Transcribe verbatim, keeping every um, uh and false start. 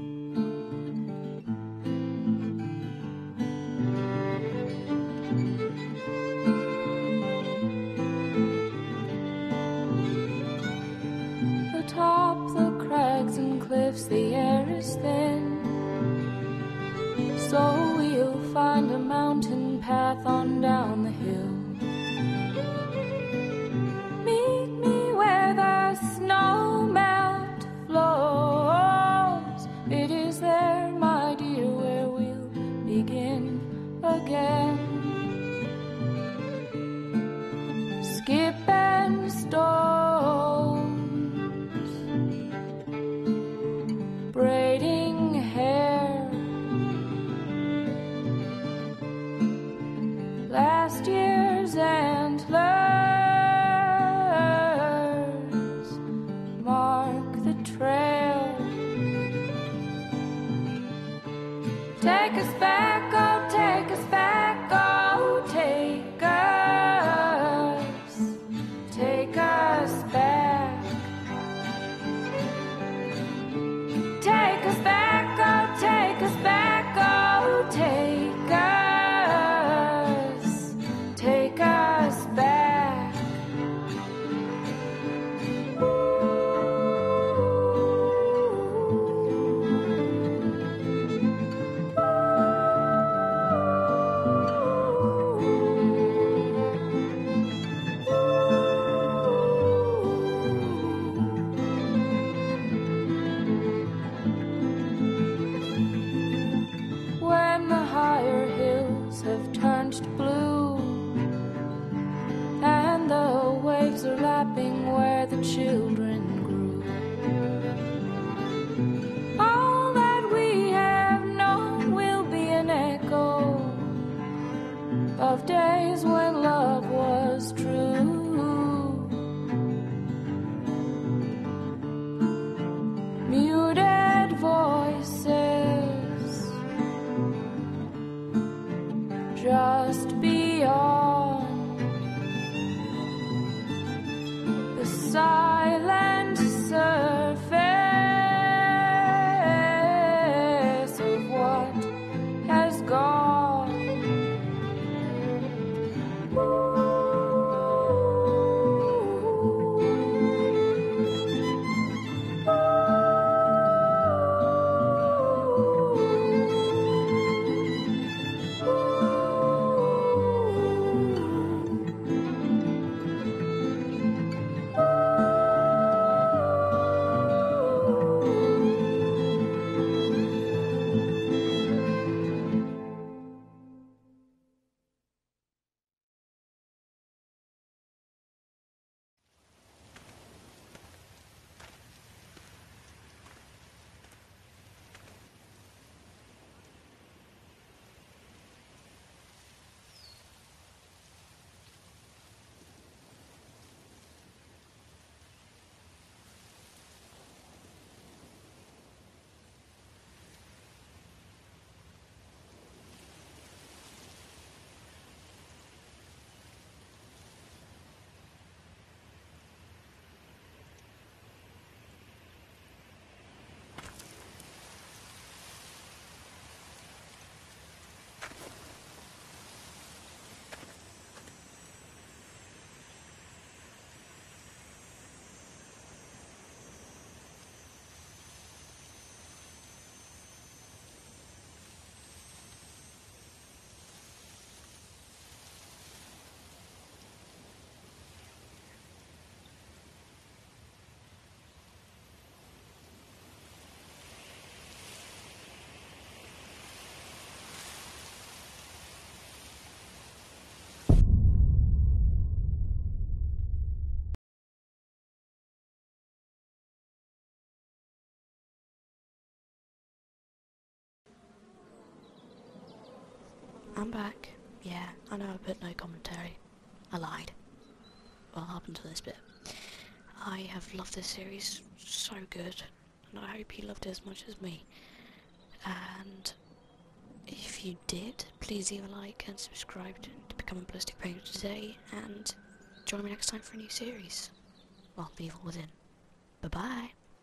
Atop the crags and cliffs the air is thin, so we'll find a mountain path on down the hill. Meet me where the snow melt flows. It is there, my dear, where we'll begin again. Skip and stones, braiding hair, last year's antlers mark the trail. Take us back, oh, take us back, oh, take us, take us back. Take us back, oh, take us back, oh, take us, take us back. When the higher hills have turned to blue and the waves are lapping where the children grew, all that we have known will be an echo of days when love was true. Muted voices just beyond the silent surface of what has gone. I'm back. Yeah, I know I put no commentary. I lied. Well, up until this bit. I have loved this series so good, and I hope you loved it as much as me. And if you did, please leave a like and subscribe to, to become a Ballistic Painter today, and join me next time for a new series. Well, Evil Within. Bye bye.